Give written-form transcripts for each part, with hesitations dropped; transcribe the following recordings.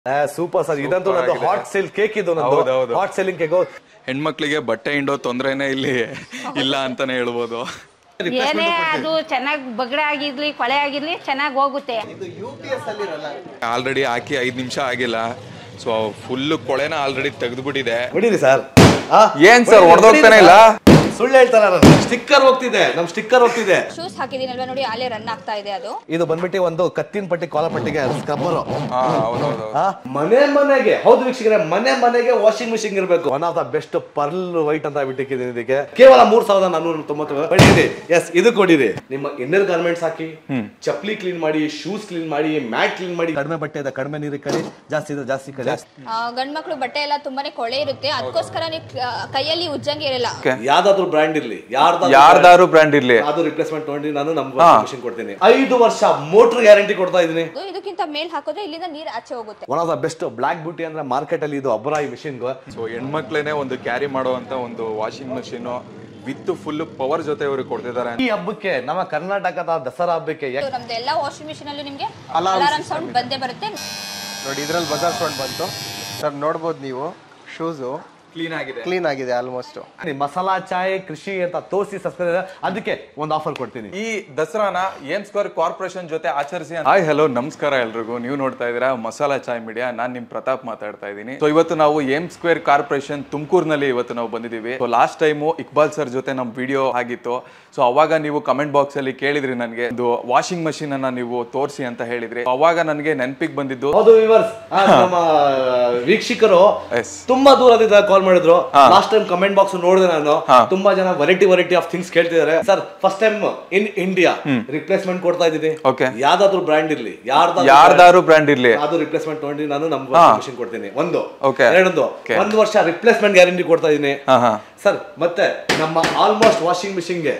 Super sir, ಇದಂತೂ ನಂದು hot sale cake ಇದು ನಂದು ಹಾಟ್ ಸೇಲಿಂಗ್ ಕೇಕ್. ಹೆಣ್ಮಕ್ಳಿಗೆ ಬಟ್ಟೆ ಹಿಂಡೋ ತೊಂದ್ರೆನೇ ಇಲ್ಲಿ ಇಲ್ಲ ಅಂತಾನೆ ಹೇಳ್ಬೋದು. ಏನೇ ಅದು ಚೆನ್ನಾಗಿ ಬಗಡೆ ಆಗಿರ್ಲಿ ಕೊಳೆ ಆಗಿರ್ಲಿ ಚೆನ್ನಾಗಿ ಹೋಗುತ್ತೆ. ಆಲ್ರೆಡಿ ಹಾಕಿ 5 ನಿಮಿಷ ಆಗಿಲ್ಲ, ಸೊ ಫುಲ್ ಕೊಳೆನ ಆಲ್ರೆಡಿ ತೆಗೆದ್ಬಿಟ್ಟಿದೆ. ಬಿಡಿರಿ ಸರ್. ಏನ್ ಸರ್ ಹೊಡೆದೋಗ್ತಾನೆ ಇಲ್ಲ, ಸುಳ್ಳು ಹೇಳ್ತಾರ. ಸ್ಟಿಕ್ಕರ್ ಹೋಗ್ತಿದೆ, ನಮ್ ಸ್ಟಿಕ್ಕರ್ ಹೋಗ್ತಿದೆ. ಶೂಸ್ ಹಾಕಿದೀನಲ್ವಾ ನೋಡಿ, ಅಲ್ಲೇ ರನ್ ಆಗ್ತಾ ಇದೆ. ಅದು ಇದು ಬಂದ್ಬಿಟ್ಟು ಒಂದು ಕತ್ತಿನ ಪಟ್ಟಿ ಕಾಲರ್ ಪಟ್ಟಿಗೆ ಸ್ಕ್ರಬ್ಬರ್. ಮನೆ ಮನೆಗೆ ಹೌದು ವೀಕ್ಷಕರೇ, ಮನೆಗೆ ವಾಷಿಂಗ್ ಮಿಷಿನ್ ಇರಬೇಕು. One of the best pearl white ಅಂತ ಬಿಟ್ಟಿದ್ದೀನಿ ಇದಕ್ಕೆ. ಕೇವಲ 3499. ಎಸ್, ಇದು ಕೊಡಿರಿ. ನಿಮ್ಮ ಇನ್ನರ್ ಗಾರ್ಮೆಂಟ್ಸ್ ಹಾಕಿ, ಚಪ್ಪಲಿ ಕ್ಲೀನ್ ಮಾಡಿ, ಶೂಸ್ ಕ್ಲೀನ್ ಮಾಡಿ, ಮ್ಯಾಟ್ ಕ್ಲೀನ್ ಮಾಡಿ. ಕಡಿಮೆ ಬಟ್ಟೆ ಇದೆ, ಕಡಿಮೆ ನೀರಿಗೆ ಕಡಿ, ಜಾಸ್ತಿ ಇದೆ ಜಾಸ್ತಿ ಕಡಿ. ಗಂಡ್ ಮಕ್ಳು ಬಟ್ಟೆ ಎಲ್ಲ ತುಂಬಾನೇ ಕೊಳೆ ಇರುತ್ತೆ, ಅದಕ್ಕೋಸ್ಕರ ನೀವು ಕೈಯಲ್ಲಿ ಉಜ್ಜಂಗೆ ಇರಲ್ಲ. ಯಾವ್ದಾದ್ರು ಬ್ರ್ಯಾಂಡ್ ಇರ್ಲಿ, ಯಾರ್ದಾರು ಬ್ರ್ಯಾಂಡ್ ಇರ್ಲಿ, ಅದು ರಿಪ್ಲೇಸ್ಮೆಂಟ್ ನೋಡಿ ನಾನು ನಮ್ಮ ಮಿಷಿನ್ ಕೊಡ್ತೀನಿ. 5 ವರ್ಷ ಮೋಟರ್ ಗ್ಯಾರಂಟಿ ಕೊಡ್ತಾ ಇದೀನಿ. ಇದಕ್ಕಿಂತ ಮೇಲ್ ಹಾಕೋದ್ರೆ ಇಲ್ಲಿಂದ ನೀರ್ ಆಚೆ ಹೋಗುತ್ತೆ. One of the best black beauty ಅಂದ್ರೆ ಮಾರ್ಕೆಟ್ ಅಲ್ಲಿ ಇದು ಅಬ್ಬರ ಈ ಮಿಷಿನ್. ಸೊ ಹೆಣ್ಮಕ್ಳೇನೆ ಒಂದು ಕ್ಯಾರಿ ಮಾಡುವಂತ ಒಂದು washing machine with full power ಜೊತೆ ಇವರು ಕೊಡ್ತಿದ್ದಾರೆ. ಈ ಹಬ್ಬಕ್ಕೆ, ನಮ್ಮ ಕರ್ನಾಟಕದ ದಸರಾ ಹಬ್ಬಕ್ಕೆ ನಮ್ದು ಎಲ್ಲಾ ವಾಷಿಂಗ್ ಮಿಷಿನ್ ಅಲ್ಲೂ ನಿಮ್ಗೆ ಅಲಾರಾಮ್ ಸೌಂಡ್ ಬಂದೇ ಬರುತ್ತೆ ನೋಡಿ. ಇದ್ರಲ್ಲಿ ಬಜಾರ್ ಸೌಂಡ್ ಬಂತು ಸರ್, ನೋಡ್ಬೋದು ನೀವು. ಶೂಸು ಕ್ಲೀನ್ ಆಗಿದೆ ಆಲ್ಮೋಸ್ಟ್. ಮಸಾಲಾ ಚಾಯ್ ಕೃಷಿ ಅಂತ ತೋರಿಸಿ ಸಬ್ಸ್ಕ್ರೈಬ್, ಅದಕ್ಕೆ ಒಂದು ಆಫರ್ ಕೊಡ್ತೀನಿ. ಈ ದಸರಾನ ಏಮ್ ಸ್ಕ್ವೇರ್ ಕಾರ್ಪೊರೇಷನ್ ಜೊತೆ ಆಚರಿಸಿ. ಹಾಯ್ ಹಲೋ ನಮಸ್ಕಾರ ಎಲ್ರಿಗೂ, ನೀವು ನೋಡ್ತಾ ಇದ್ದೀರಾ ಮಸಾಲಾ ಚಾಯ್ ಮೀಡಿಯಾ. ನಾನು ನಿಮ್ ಪ್ರತಾಪ್ ಮಾತಾಡ್ತಾ ಇದ್ದೀನಿ. ಸೊ ಇವತ್ತು ನಾವು ಏಮ್ ಸ್ಕ್ವೇರ್ ಕಾರ್ಪೊರೇಷನ್ ತುಮಕೂರಿನಲ್ಲಿ ಇವತ್ತು ನಾವು ಬಂದಿದ್ದೀವಿ. So last time Iqbal sir ಜೊತೆ ನಮ್ಮ ವಿಡಿಯೋ ಆಗಿತ್ತು. ಸೊ ಅವಾಗ ನೀವು ಕಮೆಂಟ್ ಬಾಕ್ಸ್ ಅಲ್ಲಿ ಕೇಳಿದ್ರಿ ನನಗೆ ಒಂದು ವಾಷಿಂಗ್ ಮಷೀನ್ ಅನ್ನ ನೀವು ತೋರಿಸಿ ಅಂತ ಹೇಳಿದ್ರಿ. ಅವಾಗ ನನಗೆ ನೆನಪಿಗೆ ಬಂದಿದ್ದು ನಮ್ಮ ವೀಕ್ಷಕರು ತುಂಬಾ ದೂರದಿಂದ ಕಾಲ್ ಮಾಡಿದ್ರು. ಲಾಸ್ಟ್ ಟೈಮ್ ಕಮೆಂಟ್ ಬಾಕ್ಸ್ ನೋಡಿದೆ ನಾನು, ತುಂಬಾ ಜನ ವೆರೈಟಿ ಆಫ್ ಥಿಂಗ್ಸ್ ಕೇಳ್ತಿದ್ದಾರೆ. Sir first time in India replacement ಕೊಡ್ತಾ ಇದ್ದೀನಿ. ಯಾವ್ದಾದ್ರು ಬ್ರ್ಯಾಂಡ್ ಇರ್ಲಿ, ಯಾರ್ದಾರು ಬ್ರ್ಯಾಂಡ್ ಇರ್ಲಿ, ಅದು ರಿಪ್ಲೇಸ್ಮೆಂಟ್ ನೋಡಿ ನಾನು ನಮ್ಮ ಮಿಷಿನ್ ಕೊಡ್ತೀನಿ. ಎರಡೊಂದು 1 ವರ್ಷ ರಿಪ್ಲೇಸ್ಮೆಂಟ್ ಗ್ಯಾರಂಟಿ ಕೊಡ್ತಾ ಇದ್ದೀನಿ ಸರ್. ಮತ್ತೆ ನಮ್ಮ ಆಲ್ಮೋಸ್ಟ್ ವಾಷಿಂಗ್ ಮಿಷಿನ್ಗೆ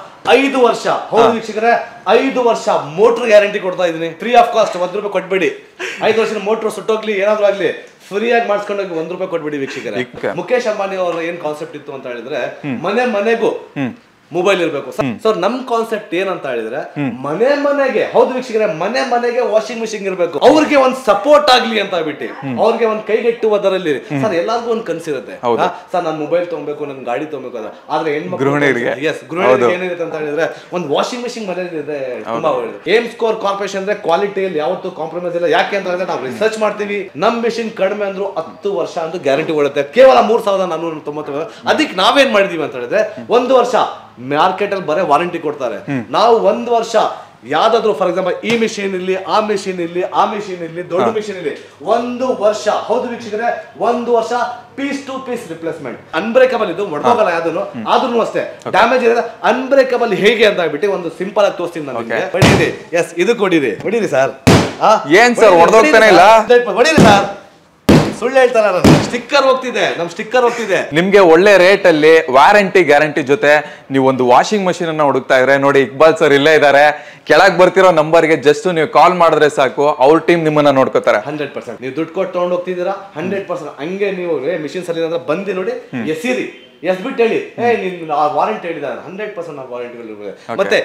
5 ವರ್ಷ, ಹೌದು ವೀಕ್ಷಕರೇ, 5 ವರ್ಷ ಮೋಟರ್ ಗ್ಯಾರಂಟಿ ಕೊಡ್ತಾ ಇದ್ದೀನಿ. ಫ್ರೀ ಆಫ್ ಕಾಸ್ಟ್, 1 ರೂಪಾಯಿ ಕೊಟ್ಬೇಡಿ. 5 ವರ್ಷ ಮೋಟರ್ ಸುಟ್ಟೋಗ್ಲಿ ಏನಾದ್ರು ಆಗ್ಲಿ ಫ್ರೀ ಆಗಿ ಮಾಡಿಸ್ಕೊಂಡೋಗಿ 1 ರೂಪಾಯಿ ಕೊಟ್ಬಿಡಿ ವೀಕ್ಷಕರೇ. ಮುಖೇಶ್ ಅಂಬಾನಿ ಅವರ ಏನ್ ಕಾನ್ಸೆಪ್ಟ್ ಇತ್ತು ಅಂತ ಹೇಳಿದ್ರೆ, ಮನೆಗೂ ಮೊಬೈಲ್ ಇರಬೇಕು. ಸೊ ನಮ್ ಕಾನ್ಸೆಪ್ಟ್ ಏನಂತ ಹೇಳಿದ್ರೆ, ಮನೆಗೆ ಹೌದು ವೀಕ್ಷಕರೇ, ಮನೆಗೆ ವಾಷಿಂಗ್ ಮಿಷಿನ್ ಇರಬೇಕು. ಅವ್ರಿಗೆ ಒಂದ್ ಸಪೋರ್ಟ್ ಆಗ್ಲಿ ಅಂತ ಬಿಟ್ಟು, ಅವ್ರಿಗೆ ಒಂದ್ ಕೈಗೆಟ್ಟುವುದರಲ್ಲಿ. ಸರ್ ಎಲ್ಲಾರ್ಗು ಒಂದ್ ಕನ್ಸಿರುತ್ತೆ, ಸರ್ ನಾನ್ ಮೊಬೈಲ್ ತಗೋಬೇಕು, ನನ್ ಗಾಡಿ ತಗೋಬೇಕು ಅಂತ. ಆದ್ರೆ ಗೃಹಿಣಿಯರಿಗೆ ಏನಿರುತ್ತೆ ಅಂತ ಹೇಳಿದ್ರೆ, ಒಂದ್ ವಾಷಿಂಗ್ ಮಿಷಿನ್ ಮನೇಲಿ ಇದೆ ತುಂಬಾ ಒಳ್ಳೆಯದು. ಏಮ್ ಸ್ಕೋರ್ ಕಾರ್ಪೊರೇಷನ್ ಅಂದ್ರೆ ಕ್ವಾಲಿಟಿಯಲ್ಲಿ ಯಾವತ್ತೂ ಕಾಂಪ್ರಮೈಸ್ ಇಲ್ಲ. ಯಾಕೆ ಅಂತ ಹೇಳಿದ್ರೆ ನಾವು ರಿಸರ್ಚ್ ಮಾಡ್ತೀವಿ. ನಮ್ ಮಿಷಿನ್ ಕಡಿಮೆ ಅಂದ್ರೂ 10 ವರ್ಷ ಅಂತ ಗ್ಯಾರಂಟಿ ಕೊಡುತ್ತೆ. ಕೇವಲ 3499. ಅದಕ್ಕೆ ನಾವೇನ್ ಮಾಡಿದೀವಿ ಅಂತ ಹೇಳಿದ್ರೆ, 1 ವರ್ಷ ಮಾರ್ಕೆಟ್ ಅಲ್ಲಿ ಬರೀ ವಾರಂಟಿ ಕೊಡ್ತಾರೆ. ನಾವು 1 ವರ್ಷ ಯಾವ್ದಾದ್ರು, ಫಾರ್ ಎಕ್ಸಾಂಪಲ್ ಈ ಮಿಷಿನ್ ಇಲ್ಲಿ, ಆ ಮಿಷಿನ್ ಇಲ್ಲಿ, ದೊಡ್ಡ ಮಿಷಿನ್ ಇಲ್ಲಿ 1 ವರ್ಷ, ಹೌದು ವೀಕ್ಷಕರೇ, 1 ವರ್ಷ piece to piece replacement. Unbreakable ಇದು, ಒಡೆದೋಗಲ್ಲ ಯಾವ್ದು. ಆದ್ರೂ ಅಷ್ಟೇ ಡ್ಯಾಮೇಜ್ ಇರೋದು ಅನ್ಬ್ರೇಕಬಲ್ ಹೇಗೆ ಅಂತ ಹೇಳ್ಬಿಟ್ಟು ಒಂದು ಸಿಂಪಲ್ ಆಗಿ ತೋರಿಸ್ತೀನಿ ನಾನು. ಎಸ್, ಇದು ಕೊಡಿರಿ ಸರ್. ಏನ್ ಸರ್ ಹೊಡೆದೋಗ್ತಾನೆ ಇಲ್ಲ, ಹೊಡಿರಿ ಸರ್. ಸುಳ್ಳು ಹೇಳ್ತಾರ. ಸ್ಟಿಕ್ಕರ್ ಹೋಗ್ತಿದೆ, ನಮ್ ಸ್ಟಿಕ್ಕರ್ ಹೋಗ್ತಿದೆ. ನಿಮ್ಗೆ ಒಳ್ಳೆ ರೇಟ್ ಅಲ್ಲಿ ವಾರಂಟಿ ಗ್ಯಾರಂಟಿ ಜೊತೆ ನೀವು ಒಂದು ವಾಷಿಂಗ್ ಮಷೀನ್ ಅನ್ನ ಹುಡುಕ್ತಾ ಇದ್ರೆ ನೋಡಿ, ಇಕ್ಬಾಲ್ ಸರ್ ಇಲ್ಲೇ ಇದಾರೆ. ಕೆಳಗ್ ಬರ್ತಿರೋ ನಂಬರ್ಗೆ ಜಸ್ಟ್ ನೀವು ಕಾಲ್ ಮಾಡಿದ್ರೆ ಸಾಕು, ಅವ್ರ ಟೀಮ್ ನಿಮ್ಮನ್ನ ನೋಡ್ಕೋತಾರೆ. 100% ನೀವು ದುಡ್ಡು ಕೊಟ್ಟು ತಗೊಂಡು ಹೋಗ್ತಿದ್ದೀರಾ. 100% ಹಂಗೆ ನೀವು ಮಿಷಿನ್ಸ್ ಅಲ್ಲಿ ಬಂದು ನೋಡಿ, ಎಸಿರಿ ಎಸ್ಬಿಟ್ಟು ಹೇಳಿ, ನಿನ್ ವಾರಂಟಿ ಹೇಳಿದಾರೆ. 100% ನಾವು ವಾರಂಟಿ. ಮತ್ತೆ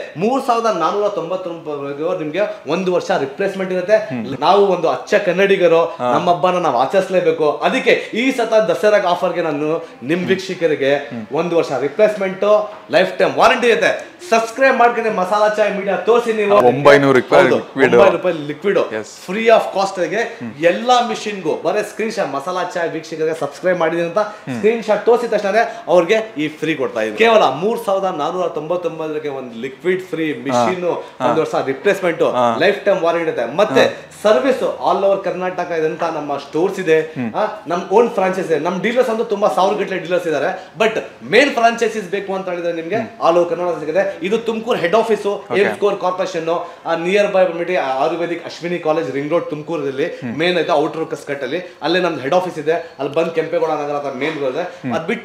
3499 ನಿಮ್ಗೆ 1 ವರ್ಷ ರಿಪ್ಲೇಸ್ಮೆಂಟ್ ಇರುತ್ತೆ. ನಾವು ಒಂದು ಅಚ್ಚ ಕನ್ನಡಿಗರು, ನಮ್ಮ ಹಬ್ಬನ ನಾವು ಆಚರಿಸಲೇಬೇಕು. ಅದಕ್ಕೆ ಈ ಸತ ದಸರಾ ಆಫರ್ಗೆ ನಾನು ನಿಮ್ ವೀಕ್ಷಕರಿಗೆ 1 ವರ್ಷ ರಿಪ್ಲೇಸ್ಮೆಂಟ್, ಲೈಫ್ ಟೈಮ್ ವಾರಂಟಿ ಇರುತ್ತೆ. ಸಬ್ಸ್ಕ್ರೈಬ್ ಮಾಡ್ಕೊಂಡು ಮಸಾಲಾ ಚಾಯ್ ಮೀಡಿಯಾ ತೋರಿಸಿ. ನೀವು 900 ರೂಪಾಯಿ ಲಿಕ್ವಿಡ್ ಫ್ರೀ ಆಫ್ ಕಾಸ್ಟ್ ಗೆ ಎಲ್ಲಾ ಮಿಷಿನ್ಗೂ ಬರೀ ಸ್ಕ್ರೀನ್ ಶಾಟ್, ಮಸಾಲಾ ಚಾಯ್ ವೀಕ್ಷಕರಿಗೆ ಸಬ್ಸ್ಕ್ರೈಬ್ ಮಾಡಿದೀನಿ ಅಂತ ಸ್ಕ್ರೀನ್ ಶಾಟ್ ತೋರಿಸಿದ ತಕ್ಷಣ ಅವ್ರಿಗೆ ಈ ಫ್ರೀ ಕೊಡ್ತಾ ಇದ್ದೀನಿ. ಕೇವಲ 3499ಗೆ ಒಂದು ಲಿಕ್ವಿಡ್ ಫ್ರೀ ಮಿಷಿನ್, 1 ವರ್ಷ ರಿಪ್ಲೇಸ್ಮೆಂಟ್, ಲೈಫ್ ಟೈಮ್ ವಾರಂಟಿ ಇರುತ್ತೆ. ಮತ್ತೆ ಸರ್ವಿಸ್ ಆಲ್ ಓವರ್ ಕರ್ನಾಟಕ ಇದಂತ ನಮ್ಮ ಸ್ಟೋರ್ಸ್ ಇದೆ, ನಮ್ ಓನ್ ಫ್ರಾಂಚೈಸ್ ಇದೆ. ನಮ್ ಡೀಲರ್ಸ್ ಅಂತೂ ತುಂಬಾ 1000 ಗಟ್ಟಲೆ ಡೀಲರ್ಸ್ ಇದಾರೆ. ಬಟ್ ಮೇನ್ ಫ್ರಾಂಚೈಸೀಸ್ ಬೇಕು ಅಂತ ಹೇಳಿದ್ರೆ ನಿಮ್ಗೆ ಆಲ್ ಓವರ್ ಕರ್ನಾಟಕ ಸಿಗುತ್ತೆ. ಇದು Tumkur head office, aim score corporation, nearby ಬಂದ್ಬಿಟ್ಟು Ayurvedic Ashwini college, ring road, ತುಮಕೂರಲ್ಲಿ ಮೇನ್ ಆಯ್ತು. ಔಟರ್ ಕಸ್ಕಟ್ ಅಲ್ಲಿ ಅಲ್ಲೇ ನಮ್ದು ಹೆಡ್ ಆಫೀಸ್ ಇದೆ. ಅಲ್ಲಿ ಬಂದು ಕೆಂಪೇಗೌಡ ನಗರ ಮೇನ್ ಇದೆ. ಅದ್ ಬಿಟ್ಟು ನಮ್ದು ಬ್ಯಾಂಕ್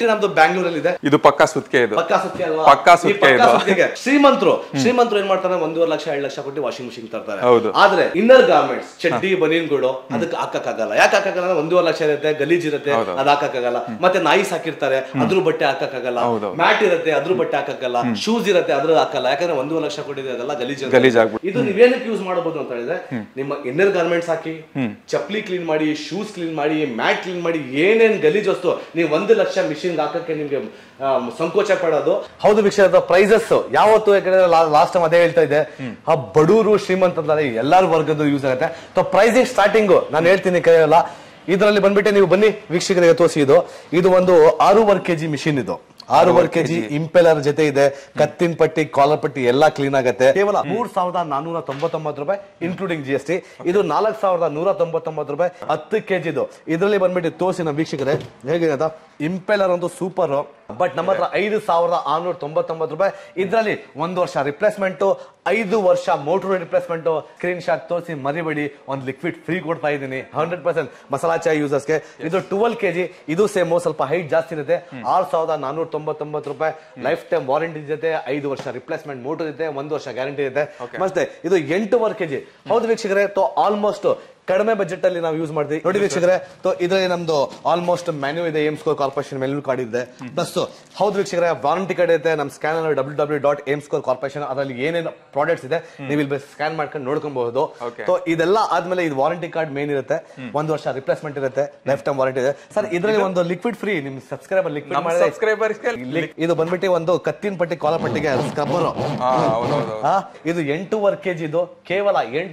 ಬ್ಯಾಂಗ್ಳೂರಲ್ಲಿ ಇದೆ. ಇದು ಪಕ್ಕಾ ಸುತ್ತಿಗೆ, ಇದು ಪಕ್ಕಾ ಸುತ್ತಿಗೆ ಅಲ್ವಾ? ಪಕ್ಕಾ ಸುತ್ತಿಗೆ. ಶ್ರೀಮಂತರು ಏನ್ ಮಾಡ್ತಾರೆ, 1.5 ಲಕ್ಷ 2 ಲಕ್ಷ ಕೊಟ್ಟು ವಾಷಿಂಗ್ ಮಿಷಿನ್ ತರ್ತಾರೆ. ಹೌದು. ಆದ್ರೆ ಇನ್ನರ್ ಗಾರ್ಮೆಂಟ್ಸ್, ಚಡ್ಡಿ ಬನೀನ್ಗಳು ಅದಕ್ಕೆ ಹಾಕಕ್ಕಾಗಲ್ಲ. ಯಾಕೆ ಹಾಕಕ್ಕಾಗಲ್ಲ? 1.5 ಲಕ್ಷ ಇರುತ್ತೆ, ಗಲೀಜ್ ಇರುತ್ತೆ, ಅದ್ ಹಾಕಕ್ಕಾಗಲ್ಲ. ಮತ್ತೆ ನಾಯಿ ಸಾಕಿರ್ತಾರೆ, ಅದ್ರ ಬಟ್ಟೆ ಹಾಕಕ್ಕಾಗಲ್ಲ. ಮ್ಯಾಟ್ ಇರುತ್ತೆ, ಅದ್ರ ಬಟ್ಟೆ ಹಾಕಕ್ಕಾಗಲ್ಲ. ಶೂಸ್ ಇರುತ್ತೆ, ಅದ್ರ ಹಾಕಲ್ಲ. ಯಾಕಂದ್ರೆ 1.5 ಲಕ್ಷ ಕೊಟ್ಟಿದೆ, ಅದೆಲ್ಲ ಗಲೀಜ್ ಆಗ್ಬಿಟ್ಟು. ಇದು ನೀವೇನಕ್ಕೆ ಯೂಸ್ ಮಾಡಬಹುದು ಅಂತ ಹೇಳಿದ್ರೆ, ನಿಮ್ಮ ಇನ್ನರ್ ಗಾರ್ಮೆಂಟ್ಸ್ ಹಾಕಿ, ಚಪ್ಪಲಿ ಕ್ಲೀನ್ ಮಾಡಿ, ಶೂಸ್ ಕ್ಲೀನ್ ಮಾಡಿ, ಮ್ಯಾಟ್ ಕ್ಲೀನ್ ಮಾಡಿ, ಏನೇನ್ ಗಲೀಜ್ ವಸ್ತು ನೀವು 1 ಲಕ್ಷ ಮಿಷಿನ್ ಹಾಕಕ್ಕೆ ನಿಮ್ಗೆ ಸಂಕೋಚ ಪಡೋದು. ಹೌದು ವೀಕ್ಷಕ, ಪ್ರೈಸಸ್ ಯಾವತ್ತು, ಯಾಕಂದ್ರೆ ಲಾಸ್ಟ್ ಟೈಮ್ ಅದೇ ಹೇಳ್ತಾ ಇದ್ದೆ, ಆ ಬಡವರು ಶ್ರೀಮಂತ ಎಲ್ಲಾರು ವರ್ಗದ ಯೂಸ್ ಆಗುತ್ತೆ. ಪ್ರೈಸಿಂಗ್ ಸ್ಟಾರ್ಟಿಂಗ್ ನಾನು ಹೇಳ್ತೀನಿ, ಕೈಯಲ್ಲ. ಇದರಲ್ಲಿ ಬಂದ್ಬಿಟ್ಟೆ ನೀವು ಬನ್ನಿ ವೀಕ್ಷಕರಿಗೆ ತೋರಿಸಿ. ಇದು ಒಂದು 6.5 kg ಮಿಷಿನ್. ಇದು 6.5 kg ಇಂಪೆಲರ್ ಜೊತೆ ಇದೆ. ಕತ್ತಿನ ಪಟ್ಟಿ, ಕಾಲರ್ ಪಟ್ಟಿ ಎಲ್ಲ ಕ್ಲೀನ್ ಆಗುತ್ತೆ. ಕೇವಲ 3,499 ರೂಪಾಯಿ ಇನ್ಕ್ಲೂಡಿಂಗ್ GST. ಇದು 4,199 ರೂಪಾಯಿ 10 kg. ಇದರಲ್ಲಿ ಬಂದ್ಬಿಟ್ಟು ತೋರಿಸಿ ನಮ್ಮ ವೀಕ್ಷಕರೇ ಹೇಗಿದೆ ಅಂತ. ಇಂಪೆಲರ್ ಒಂದು ಸೂಪರ್. ಬಟ್ ನಮ್ಮ ಹತ್ರ 5,699 ರೂಪಾಯಿ. ಇದರಲ್ಲಿ 1 ವರ್ಷ ರಿಪ್ಲೇಸ್ಮೆಂಟ್, 5 ವರ್ಷ ಮೋಟರ್ ರಿಪ್ಲೇಸ್ಮೆಂಟ್. ಸ್ಕ್ರೀನ್ ಶಾಟ್ ತೋರಿಸಿ ಮರಿಬೇಡಿ. ಒಂದು ಲಿಕ್ವಿಡ್ ಫ್ರೀ ಕೊಡ್ತಾ ಇದ್ದೀನಿ 100% ಮಸಾಲಾ ಚಾಯ್ ಯೂಸರ್ಸ್ಗೆ. ಇದು 12 kg. ಇದು ಸೇಮ್, ಸ್ವಲ್ಪ ಹೈಟ್ ಜಾಸ್ತಿ ಇರುತ್ತೆ. 6,499 ರೂಪಾಯಿ. ಲೈಫ್ ಟೈಮ್ ವಾರಂಟಿ ಜೊತೆ 5 ವರ್ಷ ರಿಪ್ಲೇಸ್ಮೆಂಟ್ ಮೋಟರ್ ಇದೆ, 1 ವರ್ಷ ಗ್ಯಾರಂಟಿ ಇದೆ. ಮತ್ತೆ ಇದು 8.5 kg. ಹೌದು ವೀಕ್ಷಕರೇ, ಆಲ್ಮೋಸ್ಟ್ ಕಡಿಮೆ ಬಜೆಟ್ ಅಲ್ಲಿ ನಾವು ಯೂಸ್ ಮಾಡ್ತೀವಿ. ನೋಡಿ ವೀಕ್ಷಕರೇ, ಇದರಲ್ಲಿ ನಮ್ದು ಆಲ್ಮೋಸ್ಟ್ ಮೆನ್ಯೂ ಇದೆ. ಏಮ್ಸ್ಕೋರ್ ಕಾರ್ಪೊರೇಷನ್ ಮೆನ್ಯೂ ಕಾರ್ಡ್ ಇದೆ. ಪ್ಲಸ್ ಹೌದು ವೀಕ್ಷಕರೇ, ವಾರಂಟಿ ಕಾರ್ಡ್ ಇದೆ. ನಮ್ಮ ಸ್ಕ್ಯಾನರ್ www.amescore.corporation, ಅದರಲ್ಲಿ ಏನೇನು ಪ್ರಾಡಕ್ಟ್ಸ್ ಇದೆ ನೀವು ಇಲ್ಲಿ ಸ್ಕ್ಯಾನ್ ಮಾಡ್ಕೊಂಡು ನೋಡ್ಕೊಬಹುದು. ಇದೆಲ್ಲ ಆದ್ಮೇಲೆ ಇದು ವಾರಂಟಿ ಕಾರ್ಡ್ ಮೇನ್ ಇರುತ್ತೆ. 1 ವರ್ಷ ರಿಪ್ಲೇಸ್ಮೆಂಟ್ ಇರುತ್ತೆ, ಲೈಫ್ ಟೈಮ್ ವಾರಂಟಿ ಇದೆ. ಸರ್ ಇದರಲ್ಲಿ ಒಂದು ಲಿಕ್ವಿಡ್ ಫ್ರೀ. ನಿಮ್ ಸಬ್ಸ್ಕ್ರೈಬರ್ ಲಿಕ್ವಿಡ್ ಮಾಡಿದ್ರೆ ಇದು ಬಂದ್ಬಿಟ್ಟು ಒಂದು ಕತ್ತಿನ ಪಟ್ಟಿ, ಕಾಲರ್ ಪಟ್ಟಿಗೆ ಸ್ಕ್ರಬ್ಬರ್. ಇದು 8.5 kg. ಇದು ಕೇವಲ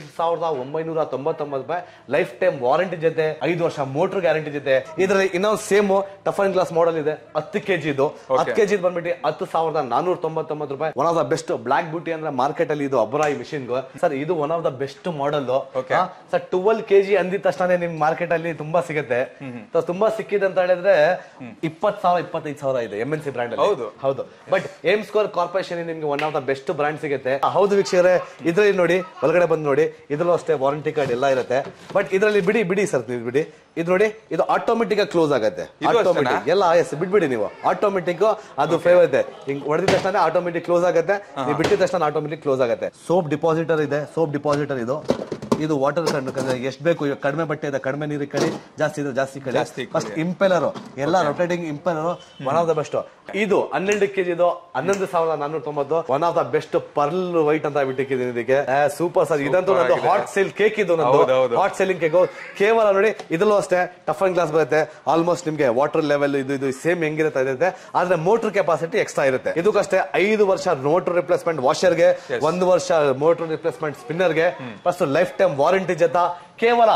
8,999 ರೂಪಾಯಿ. ಲೈಫ್ ಟೈಮ್ ವಾರಂಟಿ ಜೊತೆ 5 ವರ್ಷ ಮೋಟರ್ ಗ್ಯಾರಂಟಿ ಜೊತೆ. ಇದರಲ್ಲಿ ಇನ್ನೊಂದು same tough and glass model ಇದೆ, 10 kg. ಇದು 10 kg ಬಂದ್ಬಿಟ್ಟು 10,499 ರೂಪಾಯಿ. One of the best black beauty ಅಂದ್ರೆ ಮಾರ್ಕೆಟ್ ಅಲ್ಲಿ ಇದು ಅಬ್ರಾಯಿ ಮಿಷಿನ್. ಸರ್ ಇದು one of the best model. Sir 12 kg ಅಂದಿದ ತಕ್ಷಣ ನಿಮ್ ಮಾರ್ಕೆಟ್ ಅಲ್ಲಿ ತುಂಬಾ ಸಿಗುತ್ತೆ. ತುಂಬಾ ಸಿಕ್ಕಿದೆ ಅಂತ ಹೇಳಿದ್ರೆ 20,000 25,000 ಇದೆ MNC ಬ್ರಾಂಡ್ ಅಲ್ಲಿ. ಹೌದು. ಬಟ್ ಏಮ್ಸ್ಕೋರ್ ಕಾರ್ಪೊರೇಷನ್ ನಿಮ್ಗೆ one of the best brand ಸಿಗುತ್ತೆ. ಹೌದು ವೀಕ್ಷಕರೇ, ಇದ್ರಲ್ಲಿ ನೋಡಿ, ಒಳಗಡೆ ಬಂದು ನೋಡಿ, ಇದ್ರಲ್ಲೂ ಅಷ್ಟೇ ವಾರಂಟಿ ಕಾರ್ಡ್ ಎಲ್ಲ ಇರುತ್ತೆ. ಬಟ್ ಇದರಲ್ಲಿ ಬಿಡಿ ಸರ್, ಬಿಡಿ. ಇದು ನೋಡಿ, ಇದು ಆಟೋಮೆಟಿಕ್ ಕ್ಲೋಸ್ ಆಗುತ್ತೆ. ಆಟೋಮೆಟಿಕ್ ಎಲ್ಲ ಬಿಟ್ಬಿಡಿ ನೀವು. ಆಟೋಮೆಟಿಕ್ ಅದು ಫೇವರ್ ಇದೆ. ಹಿಂಗ್ ಹೊಡೆದ ತಕ್ಷಣ ಆಟೋಮೆಟಿಕ್ ಕ್ಲೋಸ್ ಆಗುತ್ತೆ, ನೀವು ಬಿಟ್ಟಿದ ತಕ್ಷಣ ಆಟೋಮೆಟಿಕ್ ಕ್ಲೋಸ್ ಆಗುತ್ತೆ. ಸೋಪ್ ಡಿಪಾಸಿಟರ್ ಇದೆ. ಸೋಪ್ ಡಿಪಾಸಿಟರ್ ಇದು ವಾಟರ್ ಎಷ್ಟು ಬೇಕು, ಕಡಿಮೆ ಬಟ್ಟೆ ಇದೆ, ಕಡಿಮೆ ನೀರಿಗೆ ಕಡಿ, ಜಾಸ್ತಿ ಇದೆ ಜಾಸ್ತಿ ಕಡಿ. ಫಸ್ಟ್ ಇಂಪೆಲರ್ ಎಲ್ಲ rotating impeller, one of the best. ಇದು 12 kg. 11,490. One of the best pearl white ಅಂತ ಬಿಟ್ಟಿದ್ದೀನಿ ಇದಕ್ಕೆ. Super sir. ಇದಂತೂ ನಂದು ಹಾಟ್ ಸೇಲ್ ಕೇಕ್. ಇದು ನಂದು ಹಾಟ್ ಸೇಲಿಂಗ್ ಕೇಕ್. ಕೇವಲ ನೋಡಿ, ಇದರಲ್ಲೂ ಅಷ್ಟೇ ಟಫ್ ಅಂಡ್ ಗ್ಲಾಸ್ ಬರುತ್ತೆ. ಆಲ್ಮೋಸ್ಟ್ ನಿಮ್ಗೆ ವಾಟರ್ ಲೆವೆಲ್ ಇದು ಸೇಮ್ ಹೆಂಗಿರುತ್ತೆ, ಆದ್ರೆ ಮೋಟರ್ ಕೆಪಾಸಿಟಿ ಎಕ್ಸ್ಟ್ರಾ ಇರುತ್ತೆ. ಇದಕ್ಕಷ್ಟೇ 5 ವರ್ಷ ಮೋಟರ್ ರಿಪ್ಲೇಸ್ಮೆಂಟ್ ವಾಷರ್ಗೆ, 1 ವರ್ಷ ಮೋಟರ್ ರಿಪ್ಲೇಸ್ಮೆಂಟ್ ಸ್ಪಿನ್ನರ್ಗೆ, ಪ್ಲಸ್ ಲೈಫ್ ಟೈಮ್ ವಾರಂಟಿ ಜೊತೆ ಕೇವಲ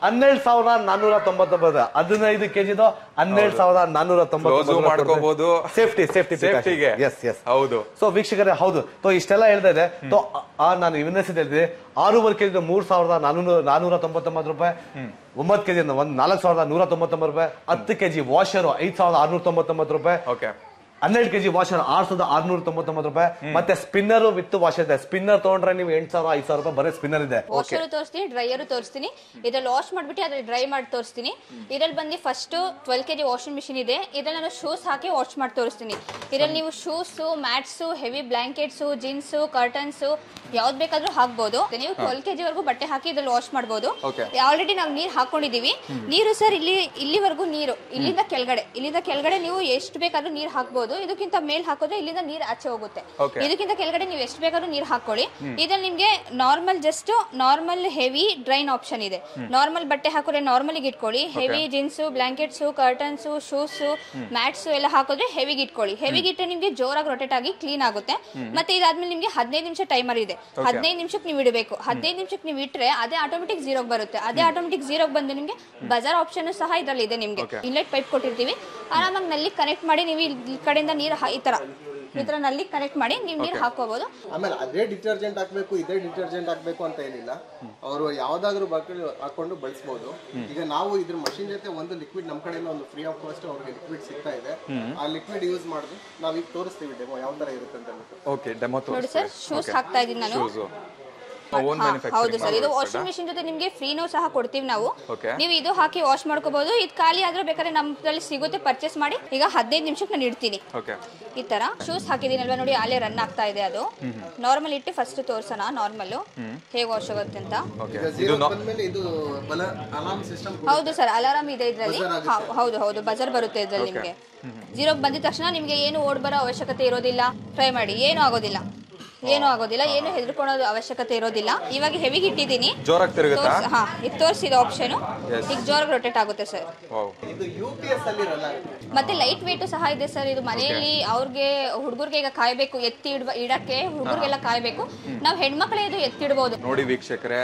12,499. 15 kg 12,499 ಸೇಫ್ಟಿಗೆ. ಹೌದು. ಸೊ ವೀಕ್ಷಕರೇ, ಹೌದು, ಇಷ್ಟೆಲ್ಲ ಹೇಳ್ತಾ ಇದೆ. ನಾನು ಇವನ್ನೆಸಿದ ಹೇಳಿದೆ, 6.5 kg 3,499 ರೂಪಾಯಿ. 9 kg 4,199 ರೂಪಾಯಿ. 10 kg ವಾಷರ್ 5,699 ರೂಪಾಯಿ. 12 kg ವಾಷರ್ 6,699 ರೂಪಾಯಿ. ಮತ್ತೆ ಸ್ಪಿನ್ನರ್ ವಿತ್ ವಾಷರ್ ಇದೆ. ಸ್ಪಿನ್ನರ್ ತಗೊಂಡ್ರೆ ನೀವು 8,000 5,000 ರೂಪಾಯಿ ಬರೀ ಸ್ಪಿನ್ನರ್ ಇದೆ. ವಾಷರ್ ತೋರಿಸ್ತೀನಿ, ಡ್ರೈಯರ್ ತೋರಿಸ್ತೀನಿ. ಇದ್ರಲ್ಲಿ ವಾಶ್ ಮಾಡ್ಬಿಟ್ಟು ಅದ್ರಲ್ಲಿ ಡ್ರೈ ಮಾಡಿ ತೋರಿಸ್ತೀನಿ. ಇದ್ರಲ್ಲಿ ಬಂದು ಫಸ್ಟ್ 12 kg ವಾಷಿಂಗ್ ಮಿಷಿನ್ ಇದೆ. ಇದ್ರಲ್ಲಿ ನಾನು ಶೂಸ್ ಹಾಕಿ ವಾಶ್ ಮಾಡಿ ತೋರಿಸ್ತೀನಿ. ಇದ್ರಲ್ಲಿ ನೀವು shoes, mats, heavy blankets, jeans, curtains ಯಾವ್ದು ಬೇಕಾದ್ರೂ ಹಾಕ್ಬಹುದು. ನೀವು 12 kg ವರೆಗೂ ಬಟ್ಟೆ ಹಾಕಿ ಇದ್ರಲ್ಲಿ ವಾಶ್ ಮಾಡಬಹುದು. ಆಲ್ರೆಡಿ ನಾವು ನೀರು ಹಾಕೊಂಡಿದೀವಿ. ನೀರು ಸರ್ ಇಲ್ಲಿವರೆಗೂ ನೀರು, ಇಲ್ಲಿಂದ ಕೆಳಗಡೆ ನೀವು ಎಷ್ಟು ಬೇಕಾದ್ರೂ ನೀರು ಹಾಕ್ಬಹುದು. ಇದಕ್ಕಿಂತ ಮೇಲ್ ಹಾಕೋದ್ರೆ ಇಲ್ಲಿಂದ ನೀರು ಆಚೆ ಹೋಗುತ್ತೆ. ಇದಕ್ಕಿಂತ ಕೆಳಗಡೆ ನೀವು ಎಷ್ಟು ಬೇಕಾದ್ರೂ ನೀರು ಹಾಕೊಳ್ಳಿ. ಇದ್ರಲ್ಲಿ ನಿಮ್ಗೆ ನಾರ್ಮಲ್ ಹೆವಿ ಡ್ರೈನ್ ಆಪ್ಷನ್ ಇದೆ. ನಾರ್ಮಲ್ ಬಟ್ಟೆ ಹಾಕೋದ್ರೆ ನಾರ್ಮಲ್ ಇಟ್ಕೊಳ್ಳಿ. Heavy jeans, blankets, curtains, shoes, mats ಎಲ್ಲ ಹಾಕೋದ್ರೆ ಹೆವಿ ಇಟ್ಕೊಳ್ಳಿ. ಹೆವಿ ಇಟ್ಟರೆ ನಿಮ್ಗೆ ಜೋರಾಗಿ ರೊಟೇಟ್ ಆಗಿ ಕ್ಲೀನ್ ಆಗುತ್ತೆ. ಮತ್ತೆ ಇದಾದ್ಮೇಲೆ ನಿಮ್ಗೆ 15 ನಿಮಿಷ ಟೈಮರ್ ಇದೆ. 15 ನಿಮಿಷಕ್ಕೆ ನೀವು ಇಡಬೇಕು. 15 ನಿಮಿಷಕ್ಕೆ ನೀವು ಇಟ್ರೆ ಅದೇ ಆಟೋಮೆಟಿಕ್ ಝೀರೋಗೆ ಬರುತ್ತೆ. ಅದೇ ಆಟೋಮೆಟಿಕ್ ಝೀರೋಗೆ ಬಂದು ನಿಮ್ಗೆ ಬಜಾರ್ ಆಪ್ಷನ್ ಸಹ ಇದರಲ್ಲಿ ಇದೆ. ನಿಮ್ಗೆ ಇನ್ಲೆಟ್ ಪೈಪ್ ಕೊಟ್ಟಿರ್ತೀವಿ. ಆರಾಮಾಗಿ ನಲ್ಲಿ ಕನೆಕ್ಟ್ ಮಾಡಿ ನೀವು ಈ ಕಡೆಯಿಂದ ನೀರು ಈ ತರ ನಲ್ಲಿ ಕನೆಕ್ಟ್ ಮಾಡಿ ನೀವು ನೀರು ಹಾಕೋಬಹುದು. ಆಮೇಲೆ ಅದೇ ಡಿಟರ್ಜೆಂಟ್ ಹಾಕ್ಬೇಕು, ಇದೇ ಡಿಟರ್ಜೆಂಟ್ ಹಾಕ್ಬೇಕು ಅಂತ ಏನಿಲ್ಲ. ಅವರು ಯಾವ್ದಾದ್ರು ಬಕೆಟ್ ಹಾಕೊಂಡು ಬಳಸಬಹುದು. ಈಗ ನಾವು ಇದ್ರ ಮಷಿನ್ ಜೊತೆ ಒಂದು ಲಿಕ್ವಿಡ್ ನಮ್ಮ ಕಡೆಯಿಂದ ಒಂದು ಫ್ರೀ ಆಫ್ ಕಾಸ್ಟ್ ಅವ್ರಿಗೆ ಲಿಕ್ವಿಡ್ ಸಿಗ್ತಾ ಇದೆ. ಆ ಲಿಕ್ವಿಡ್ ಯೂಸ್ ಮಾಡಿದ್ರೆ ನಾವೀಗ ತೋರಿಸ್ತೀವಿ ಡೆಮೋ ಯಾವ ತರ ಇರುತ್ತೆ ಅಂತ. ಓಕೆ, ಡೆಮೋ ನೋಡಿ ಸರ್, ಶೂಸ್ ಹಾಕ್ತಾ ಇದೀನಿ ನಾನು. ಹೌದು ಸರ್, ಇದು ವಾಷಿಂಗ್ ಮಿಷಿನ್ ಜೊತೆ ನಿಮ್ಗೆ ಫ್ರೀನೂ ಸಹ ಕೊಡ್ತೀವಿ ನಾವು. ನೀವು ಇದು ಹಾಕಿ ವಾಶ್ ಮಾಡ್ಕೋಬಹುದು. ಇದು ಖಾಲಿ ಆದ್ರೆ ಬೇಕಾದ್ರೆ ನಮ್ಮಲ್ಲಿ ಸಿಗುತ್ತೆ, ಪರ್ಚೇಸ್ ಮಾಡಿ. ಈಗ 15 ನಿಮಿಷಕ್ಕೆ ನಾನು ಇಡ್ತೀನಿ. ಈ ತರ ಶೂಸ್ ಹಾಕಿದೀನಲ್ವಾ ನೋಡಿ, ಅಲ್ಲೇ ರನ್ ಆಗ್ತಾ ಇದೆ. ಅದು ನಾರ್ಮಲ್ ಇಟ್ಟು ಫಸ್ಟ್ ತೋರ್ಸೋಣ ನಾರ್ಮಲ್ ಹೇಗೆ ವಾಶ್ ಆಗುತ್ತೆ ಅಂತ. ಹೌದು ಸರ್, ಅಲಾರಾಮ್ ಇದೆ ಇದ್ರಲ್ಲಿ. ಹೌದು ಬಜರ್ ಬರುತ್ತೆ ಇದ್ರಲ್ಲಿ. ನಿಮ್ಗೆ 0 ಬಂದಿದ ತಕ್ಷಣ ನಿಮ್ಗೆ ಏನು ಓಡ್ ಬರೋ ಅವಶ್ಯಕತೆ ಇರೋದಿಲ್ಲ. ಟ್ರೈ ಮಾಡಿ, ಏನು ಆಗೋದಿಲ್ಲ, ಏನು ಹೆದರ್ಕೊಳ್ಳೋದು ಅವಶ್ಯಕತೆ ಇರೋದಿಲ್ಲ. ಇವಾಗ ಹೆವಿಗೆ ಇಟ್ಟಿದ್ದೀನಿ. ಇದು ತೋರಿಸಿದ ಆಪ್ಷನ್ ಈಗ ಜೋರಾಗಿ ರೊಟೇಟ್ ಆಗುತ್ತೆ ಸರ್. ಮತ್ತೆ ಲೈಟ್ ವೇಟ್ ಸಹ ಇದೆ ಸರ್. ಇದು ಮನೆಯಲ್ಲಿ ಅವ್ರಿಗೆ ಹುಡುಗರಿಗೆ ಈಗ ಕಾಯ್ಬೇಕು, ಎತ್ತಿ ಇಡಕ್ಕೆ ಹುಡುಗರಿಗೆಲ್ಲ ಕಾಯ್ಬೇಕು. ನಾವು ಹೆಣ್ಮಕ್ಳೇ ಇದು ಎತ್ತಿಡ್ಬೋದು. ನೋಡಿ ವೀಕ್ಷಕರೇ,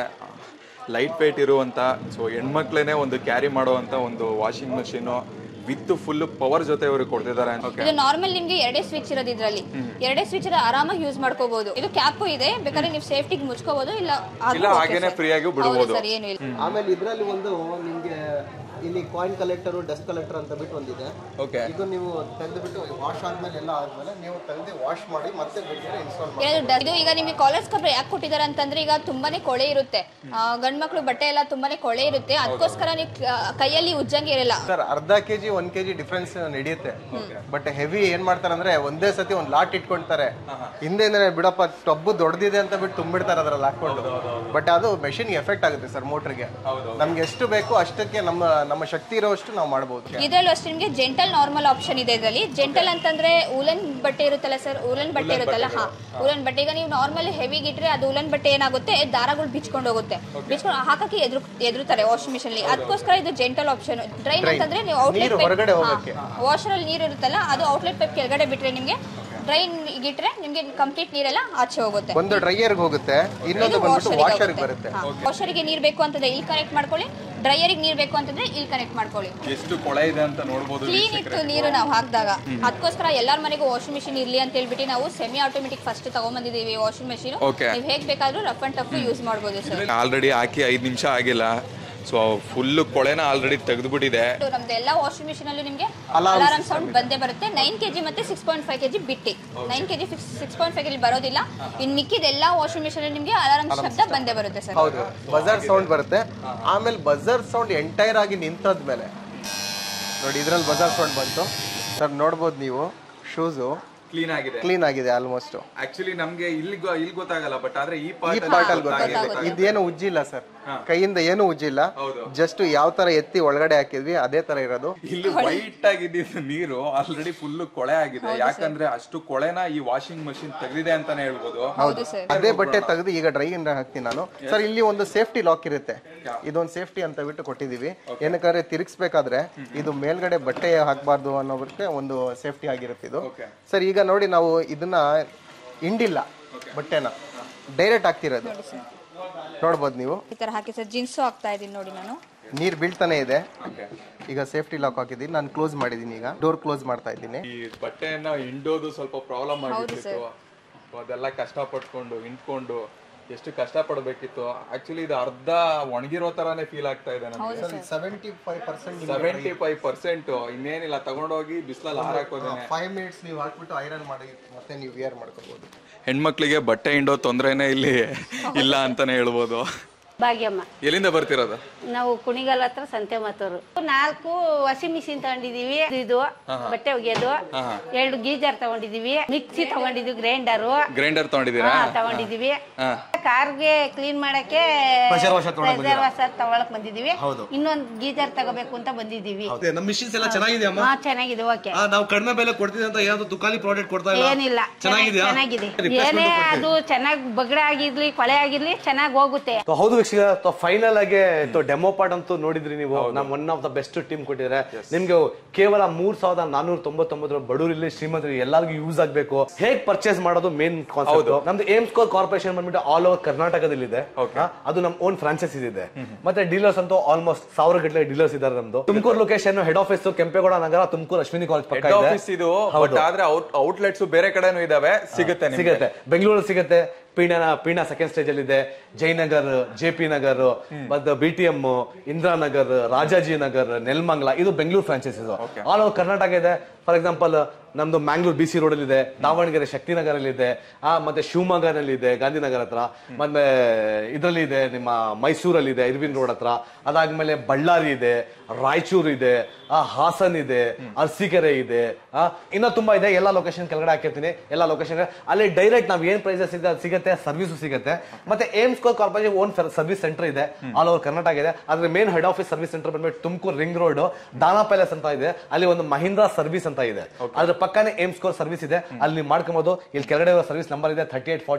ಲೈಟ್ ವೇಟ್ ಇರುವಂತ, ಸೊ ಹೆಣ್ಮಕ್ಳೇನೆ ಒಂದು ಕ್ಯಾರಿ ಮಾಡುವಂತ ಒಂದು washing machine with full power ಜೊತೆ ಅವರು ಕೊಡ್ತಿದ್ದಾರೆ. ಇದು ನಾರ್ಮಲ್ ನಿಮ್ಗೆ 2 ಸ್ವಿಚ್ ಇರೋದು ಇದ್ರಲ್ಲಿ. 2 ಸ್ವಿಚ್ ಆರಾಮಾಗಿ ಯೂಸ್ ಮಾಡ್ಕೋಬಹುದು. ಇದು ಕ್ಯಾಪ್ ಇದೆ, ಬೇಕಾದ್ರೆ ನೀವು ಸೇಫ್ಟಿಗೆ ಮುಚ್ಕೋಬಹುದು, ಇಲ್ಲ ಹಾಗೇನೆ ಫ್ರೀ ಆಗಿ ಬಿಡಬಹುದು. ಆಮೇಲೆ ಇದ್ರಲ್ಲಿ ಒಂದು ನಿಮ್ಗೆ ಇಲ್ಲಿ ಕಾಯಿನ್ ಕಲೆಕ್ಟರ್, ಡಸ್ಟ್ ಕಲೆಕ್ಟರ್ ಅಂತ ಬಿಟ್ಟು ಒಂದಿದೆ. ಇದು ನೀವು ತೆಗೆದುಬಿಟ್ಟು ವಾಶ್ ಆದ್ಮೇಲೆ ಎಲ್ಲ ಆದ್ಮೇಲೆ ನೀವು ತೆಗೆದು ವಾಶ್ ಮಾಡಿ ಮತ್ತೆ ಇನ್ಸ್ಟಾಲ್ ಮಾಡಿ. ಇದು ಈಗ ನಿಮಗೆ ಕಾಲರ್ ಸ್ಕ್ರಬ್ ಯಾಕೆ ಕೊಟ್ಟಿದ್ದಾರೆ ಅಂತಂದ್ರೆ, ಈಗ ತುಂಬಾನೇ ಕೊಳೆ ಇರುತ್ತೆ, ಗಂಡ್ ಮಕ್ಳು ಬಟ್ಟೆ ಎಲ್ಲ ತುಂಬಾನೇ ಕೊಳೆ ಇರುತ್ತೆ. ಅದಕ್ಕೋಸ್ಕರ ನೀವು ಕೈಯಲ್ಲಿ ಉಜ್ಜಂಗೆ ಇರಲ್ಲ ಸರ್. ಅರ್ಧ ಕೆಜಿ 1 kg ಡಿಫ್ರೆನ್ಸ್ ನಡೆಯುತ್ತೆ. ಬಟ್ ಹೆವಿ ಏನ್ ಮಾಡ್ತಾರೆ ಅಂದ್ರೆ ಒಂದೇ ಸತಿ ಒಂದ್ ಲಾಟ್ ಇಟ್ಕೊಂತಾರೆ. ಹಿಂದೆ ಬಿಡಪ್ಪ ಟಬ್ಬು ದೊಡ್ಡದಿದೆ ಅಂತ ಬಿಟ್ಟು ತುಂಬಿಡ್ತಾರೆ ಅದ್ರಲ್ಲಿ ಹಾಕೊಂಡು. ಬಟ್ ಅದು ಮೆಷಿನ್ ಎಫೆಕ್ಟ್ ಆಗುತ್ತೆ ಸರ್. ಮೋಟರ್ಗೆ ನಮ್ಗೆ ಎಷ್ಟು ಬೇಕು ಅಷ್ಟಕ್ಕೆ ನಮ್ಮ ಶಕ್ತಿ ಇರೋಷ್ಟು ನಾವು ಮಾಡಬಹುದು. ಇದರಲ್ಲೂ ಅಷ್ಟೇ ನಿಮಗೆ ಜೆಂಟಲ್ ನಾರ್ಮಲ್ ಆಪ್ಷನ್ ಇದೆ ಇದರಲ್ಲಿ. ಜೆಂಟಲ್ ಅಂತಂದ್ರೆ ಉಲನ್ ಬಟ್ಟೆ ಇರುತ್ತಲ್ಲ ಸರ್, ಉಲನ್ ಬಟ್ಟೆ ಇರುತ್ತಲ್ಲ, ಉಲನ್ ಬಟ್ಟೆ. ಈಗ ನೀವು ನಾರ್ಮಲ್ ಹೆವಿ ಇಟ್ರೆ ಅದು ಉಲನ್ ಬಟ್ಟೆ ಏನಾಗುತ್ತೆ, ದಾರಗಳು ಬಿಚ್ಕೊಂಡು ಹೋಗುತ್ತೆ. ಬಿಚ್ಕೊಂಡು ಹಾಕಕ್ಕೆ ಎದುರುತ್ತಾರೆ ವಾಷಿಂಗ್ ಮಿಷಿನ್ ಅಲ್ಲಿ. ಅದಕ್ಕೋಸ್ಕರ ಇದು ಜೆಂಟಲ್ ಆಪ್ಷನ್. ಡ್ರೈ ಅಂತಂದ್ರೆ ನೀವು ಔಟ್ಲೆಟ್ ಪೈಪ್, ವಾಷರ್ ಅಲ್ಲಿ ನೀರು ಇರುತ್ತಲ್ಲ, ಅದು ಔಟ್ಲೆಟ್ ಪೈಪ್ ಕೆಳಗಡೆ ಬಿಟ್ರೆ ನಿಮ್ಗೆ ಡ್ರೈ ಇಟ್ರೆ ನಿಮ್ಗೆ ಕಂಪ್ಲೀಟ್ ನೀರೆಲ್ಲ ಆಚೆ ಹೋಗುತ್ತೆ. ಒಂದು ಡ್ರೈಯರ್ಗೆ ಹೋಗುತ್ತೆ, ಇನ್ನೊಂದು ಬಂದ್ಬಿಟ್ಟು ವಾಷರ್ಗೆ ಬರುತ್ತೆ. ವಾಷರ್ಗೆ ನೀರು ಬೇಕು ಅಂತಂದ್ರೆ ಇಲ್ಲಿ ಕನೆಕ್ಟ್ ಮಾಡ್ಕೊಳ್ಳಿ, ಡ್ರೈಯರ್ಗೆ ನೀರು ಬೇಕು ಅಂತಂದ್ರೆ ಇಲ್ಲಿ ಕನೆಕ್ಟ್ ಮಾಡ್ಕೊಳ್ಳಿ. ಎಷ್ಟು ಕೊಳೆ ಇದೆ ಅಂತ ನೋಡಬಹುದು. ಕ್ಲೀನ್ ಇತ್ತು ನೀರು ನಾವು ಹಾಕಿದಾಗ. ಅದಕ್ಕೋಸ್ಕರ ಎಲ್ಲರ ಮನೆಗೂ ವಾಷಿಂಗ್ ಮಿಷಿನ್ ಇರ್ಲಿ ಅಂತ ಹೇಳ್ಬಿಟ್ಟು ನಾವು ಸೆಮಿ ಆಟೋಮೆಟಿಕ್ ಫಸ್ಟ್ ತಗೊಂಡ್ಬಂದಿದ್ದೀವಿ ವಾಷಿಂಗ್ ಮಿಷಿನ್. ನೀವು ಹೇಗೆ ಬೇಕಾದ್ರೂ ರಫ್ ಅಂಡ್ ಟಫ್ ಯೂಸ್ ಮಾಡಬಹುದು ಸರ್. ಆಲ್ರೆಡಿ ಹಾಕಿ 5 ನಿಮಿಷ ಆಗಿಲ್ಲ, ಸೊ ಫುಲ್ ಕೊಳೆನ ಆಲ್ರೆಡಿ ತೆಗೆದುಬಿಟ್ಟಿದೆ. ನಮ್ದು ಎಲ್ಲ ವಾಷಿಂಗ್ ಮಿಷಿನ್ ಅಲ್ಲಿ ನಿಮಗೆ ಅಲಾರಾಮ್ ಸೌಂಡ್ ಬಂದೇ ಬರುತ್ತೆ. 9 kg ಮತ್ತೆ 6.5 kg ಬಿಟ್ಟಿ. 9 kg 6.5 kg ಬರೋದಿಲ್ಲ. ಇನ್ ಮಿಕ್ಕಿದ ಎಲ್ಲ ವಾಷಿಂಗ್ ಮಿಷಿನ್ ಅಲ್ಲಿ ನಿಮಗೆ ಅಲಾರಾಮ್ ಶಬ್ದ ಬಂದೇ ಬರುತ್ತೆ ಸರ್. ಹೌದು, ಬಜರ್ ಸೌಂಡ್ ಬರುತ್ತೆ. ಆಮೇಲೆ ಬಜರ್ ಸೌಂಡ್ ಎಂಟೈರ್ ಆಗಿ ನಿಂತಾದ್ಮೇಲೆ ನೋಡಿ ಇದ್ರಲ್ಲಿ ಬಜರ್ ಸೌಂಡ್ ಬಂತು ಸರ್. ನೋಡ್ಬೋದು ನೀವು, ಶೂಸ್ ಕ್ಲೀನ್ ಆಗಿದೆ ಆಲ್ಮೋಸ್ಟ್. ಆಕ್ಚುಲಿ ನಮ್ಗೆ ಇಲ್ಲಿ ಗೊತ್ತಾಗಲ್ಲ, ಬಟ್ ಆದ್ರೆ ಈ ಪಾರ್ಟ್ ಅಲ್ಲಿ ಗೊತ್ತಾಗುತ್ತೆ. ಇದೇನು ಉಜ್ಜಿಲ್ಲ ಸರ್, ಕೈಯಿಂದ ಏನು ಉಜ್ಜಿಲ್ಲ. ಜಸ್ಟ್ ಯಾವ ತರ ಎತ್ತಿ ಒಳಗಡೆ ಹಾಕಿದ್ವಿ ಅದೇ ತರ ಇರೋದು. ಇಲ್ಲಿ ವೈಟ್ ಆಗಿದ್ದ ನೀರು ಆಲ್ರೆಡಿ ಫುಲ್ ಕೊಳೆ ಆಗಿದೆ. ಯಾಕಂದ್ರೆ ಅಷ್ಟು ಕೊಳೆನ ಈ ವಾಷಿಂಗ್ ಮಷಿನ್ ತೆಗೆದಿದೆ ಅಂತಾನೆ ಹೇಳ್ಬೋದು. ಅದೇ ಬಟ್ಟೆ ತೆಗೆದು ಈಗ ಡ್ರೈ ಇಂದ ಹಾಕ್ತೀನಿ ನಾನು ಸರ್. ಇಲ್ಲಿ ಒಂದು ಸೇಫ್ಟಿ ಲಾಕ್ ಇರುತ್ತೆ. ಇದೊಂದು ಸೇಫ್ಟಿ ಅಂತ ಬಿಟ್ಟು ಕೊಟ್ಟಿದೀವಿ. ಏನಕ್ಕಾದ್ರೆ ತಿರುಗಿಸ್ಬೇಕಾದ್ರೆ ಇದು ಮೇಲ್ಗಡೆ ಬಟ್ಟೆ ಹಾಕ್ಬಾರ್ದು ಅನ್ನೋದಕ್ಕೆ ಒಂದು ಸೇಫ್ಟಿ ಆಗಿರುತ್ತೆ ಇದು ಸರ್. ಈಗ ನೋಡಿ ನಾವು ಇದನ್ನ ಹಿಂಡಿಲ್ಲ, ಬಟ್ಟೆನ ಡೈರೆಕ್ಟ್ ಹಾಕ್ತಿರೋದು ನೋಡ್ಬೋದು ನೀವು. ಈ ತರ ಹಾಕಿ ಸರ್ ಜೀನ್ಸು ಹಾಕ್ತಾ ಇದೀನಿ ನೋಡಿ ನಾನು. ನೀರ್ ಬೀಳ್ತಾನೆ ಇದೆ. ಈಗ ಸೇಫ್ಟಿ ಲಾಕ್ ಹಾಕಿದೀನಿ, ನಾನು ಕ್ಲೋಸ್ ಮಾಡಿದೀನಿ. ಈಗ ಡೋರ್ ಕ್ಲೋಸ್ ಮಾಡ್ತಾ ಇದ್ದೀನಿ. ಈ ಬಟ್ಟೆಯನ್ನ ಹಿಂಡೋದು ಸ್ವಲ್ಪ ಪ್ರಾಬ್ಲಮ್ ಆಗಿತ್ತು. ಅದೆಲ್ಲ ಕಷ್ಟ ಪಟ್ಕೊಂಡು ಹಿಂಡ್ಕೊಂಡು ಎಷ್ಟು ಕಷ್ಟ ಪಡಬೇಕಿತ್ತು. ಆಕ್ಚುಲಿ ಇದು ಅರ್ಧ ಒಣಗಿರೋ ತರಾನೇ ಫೀಲ್ ಆಗ್ತಾ ಇದೆ ನಮಗೆ. 75% ಇನ್ನೇನಿಲ್ಲ, ತಗೊಂಡೋಗಿ ಬಿಸಿಲಲ್ಲಿ ಹಾರಾಕೋದೇನೆ. 5 minutes ನೀವು ಹಾಕ್ಬಿಟ್ಟು ಐರನ್ ಮಾಡಿ ಮತ್ತೆ ನೀವು ವೇರ್ ಮಾಡ್ಕೋಬಹುದು. ಹೆಣ್ಮಕ್ಳಿಗೆ ಬಟ್ಟೆ ಹಿಂಡೋ ತೊಂದ್ರೆನೇ ಇಲ್ಲಿ ಇಲ್ಲ ಅಂತಾನೆ ಹೇಳ್ಬೋದು. ಭಾಗ್ಯಮ್ಮ. ಎಲ್ಲಿಂದ ಬರ್ತಿರೋದು? ನಾವು ಕುಣಿಗಲ್ ಹತ್ರ ಸಂತೆ ಮಾತೂರು. 4 ವಾಷಿಂಗ್ ಮಿಷಿನ್ ತಗೊಂಡಿದೀವಿ. ಇದು ಬಟ್ಟೆ ಒಗೆಯೋದು. 2 ಗೀಜರ್ ತಗೊಂಡಿದೀವಿ. ಮಿಕ್ಸಿ ತಗೊಂಡಿದೀವಿ. ಗ್ರೈಂಡರ್ ತಗೊಂಡಿದೀವಿ. ಕಾರ್ಗೆ ಕ್ಲೀನ್ ಮಾಡಕ್ಕೆ ಪ್ರೆಷರ್ ವಾಷರ್ ತಗೊಳಕ್ ಬಂದಿದೀವಿ. ಇನ್ನೊಂದು ಗೀಜರ್ ತಗೋಬೇಕು ಅಂತ ಬಂದಿದೀವಿ. ನಮ್ಮ ಮಿಷಿನ್ಸ್ ಎಲ್ಲ ಚೆನ್ನಾಗಿದೆ. ಚೆನ್ನಾಗಿದೆ. ಓಕೆ. ನಾವು ಕಡಿಮೆ ಬೆಲೆ ಕೊಡ್ತೀವಿ ಅಂತ ಯಾವ್ದು ದುಕಾಲಿ ಪ್ರಾಡಕ್ಟ್ ಕೊಡ್ತಾ ಇಲ್ಲ. ಏನಿಲ್ಲ, ಚೆನ್ನಾಗಿದೆ. ಏನೇ ಅದು ಚೆನ್ನಾಗಿ ಬಗಡ ಆಗಿರ್ಲಿ ಕೊಳೆ ಆಗಿರ್ಲಿ ಚೆನ್ನಾಗಿ ಹೋಗುತ್ತೆ. ಹೌದು ವೀಕ್ಷಕ, ಫೈನಲ್ ಆಗಿ ಡೆಮೋ ಪಾರ್ಟ್ ಅಂತೂ ನೋಡಿದ್ರಿ ನೀವು. ನಮ್ one of the best team ಕೊಟ್ಟಿದ್ದಾರೆ ನಿಮ್ಗೆ. ಕೇವಲ 3499 ಬಡವರಿಲ್ಲಿ ಶ್ರೀಮಂತರಿಗೆ ಎಲ್ಲರಿಗೂ ಯೂಸ್ ಆಗ್ಬೇಕು. ಹೇಗ್ ಪರ್ಚೇಸ್ ಮಾಡೋದು ಮೇನ್ ಕಾನ್ಸೆಪ್ಟ್. ನಮ್ದು ಏಮ್ ಸ್ಕೋರ್ ಕಾರ್ಪೊರೇಷನ್ ಬಂದ್ಬಿಟ್ಟು ಆಲ್ ಓವರ್ ಕರ್ನಾಟಕದಲ್ಲಿ ಇದೆ. ಅದು ನಮ್ ಓನ್ ಫ್ರಾಂಚೈಸಿಸ್ ಇದೆ. ಮತ್ತೆ ಡೀಲರ್ಸ್ ಅಂತೂ ಆಲ್ಮೋಸ್ಟ್ 1000 ಗಟ್ಟಲೆ ಡೀಲರ್ಸ್ ಇದ್ದಾರೆ. ನಮ್ದು Tumakuru location head office Kempegowda Nagar, Tumakuru Ashwini college ಪಕ್ಕ ಇದೆ. ಆದ್ರೆ ಔಟ್ಲೆಟ್ಸ್ ಬೇರೆ ಕಡೆನೂ ಇದಾವೆ. ಸಿಗುತ್ತೆ ಬೆಂಗಳೂರಲ್ಲಿ ಸಿಗುತ್ತೆ, ಪೀಣ್ಯ ಸೆಕೆಂಡ್ ಸ್ಟೇಜ್ ಅಲ್ಲಿ ಇದೆ, ಜಯನಗರ್, JP ನಗರ್, ಮತ್ತೆ BTM, ಇಂದಿರಾನಗರ್, ರಾಜಾಜಿ ನಗರ್, ನೆಲಮಂಗಲ, ಇದು Bengaluru franchises. All over Karnataka ಇದೆ. ಫಾರ್ ಎಕ್ಸಾಂಪಲ್ ನಮ್ದು ಮ್ಯಾಂಗ್ಳೂರ್ BC ರೋಡ್ ಅಲ್ಲಿ ಇದೆ, ದಾವಣಗೆರೆ ಶಕ್ತಿನಗರಲ್ಲಿ ಇದೆ, ಮತ್ತೆ ಶಿವಮೊಗ್ಗನಲ್ಲಿ ಇದೆ ಗಾಂಧಿನಗರ ಹತ್ರ, ಮತ್ತೆ ಇದರಲ್ಲಿ ಇದೆ ನಿಮ್ಮ ಮೈಸೂರಲ್ಲಿ ಇದೆ ಇರ್ವಿನ್ ರೋಡ್ ಹತ್ರ, ಅದಾದ್ಮೇಲೆ ಬಳ್ಳಾರಿ ಇದೆ, ರಾಯಚೂರು ಇದೆ, ಹಾಸನ್ ಇದೆ, ಅರಸೀಕೆರೆ ಇದೆ, ಇನ್ನ ತುಂಬಾ ಇದೆ. ಎಲ್ಲಾ ಲೊಕೇಶನ್ ಕೆಳಗಡೆ ಹಾಕಿರ್ತೀನಿ. ಎಲ್ಲಾ ಲೊಕೇಶನ್ ಅಲ್ಲಿ ಡೈರೆಕ್ಟ್ ನಾವ್ ಏನ್ ಪ್ರೈಸಸ್ ಇದೆ ಅದು ಸಿಗುತ್ತೆ, ಸರ್ವಿಸ್ ಸಿಗುತ್ತೆ. ಮತ್ತೆ aim square corporation own service center ಇದೆ, ಆಲ್ ಓವರ್ ಕರ್ನಾಟಕ ಇದೆ. ಅದ್ರ main head office service center ಬಂದ್ಬಿಟ್ಟು Tumakuru ring road Dana palace ಅಂತ ಇದೆ. ಅಲ್ಲಿ ಒಂದು ಮಹೀಂದ್ರಾ ಸರ್ವಿಸ್ ಅಂತ ಇದೆ, ಅದ್ರ ಪಕ್ಕನೇ ಏಮ್ ಸ್ಕೋರ್ ಸರ್ವಿಸ್ ಇದೆ. ಅಲ್ಲಿ ನೀವು ಮಾಡ್ಕೊಬಹುದು. ಇಲ್ಲಿ ಕೆಳಗಡೆ ಸರ್ವಿಸ್ ನಂಬರ್ ಇದೆ